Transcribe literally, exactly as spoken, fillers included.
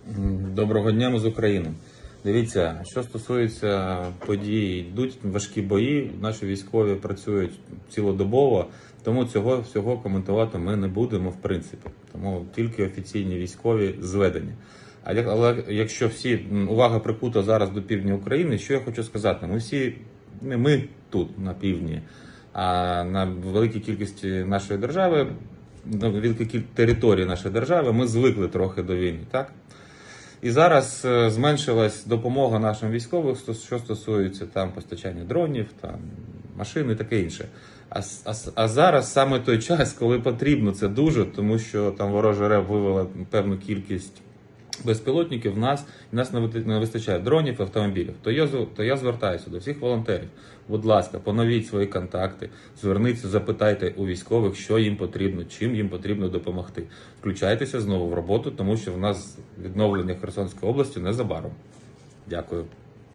Доброго дня, ми з України. Дивіться, що стосується подій, йдуть важкі бої, наші військові працюють цілодобово, тому цього всього коментувати ми не будемо в принципі. Тому тільки офіційні військові зведені. Але якщо всі увага прикута зараз до півдня України, що я хочу сказати, ми всі, не ми тут на півдні, а на великій кількості нашої держави, на великій території нашої держави, ми звикли трохи до війни, так? І зараз зменшилась допомога нашим військовим, що стосується там постачання дронів, там машин і таке інше. А, а, а зараз саме той час, коли потрібно це дуже, тому що там ворожа РЕБ вивела певну кількість безпілотників, в нас, в нас не вистачає дронів, автомобілів. То я, то я звертаюся до всіх волонтерів. Будь ласка, поновіть свої контакти, зверніться, запитайте у військових, що їм потрібно, чим їм потрібно допомогти. Включайтеся знову в роботу, тому що в нас відновлення Херсонської області незабаром. Дякую.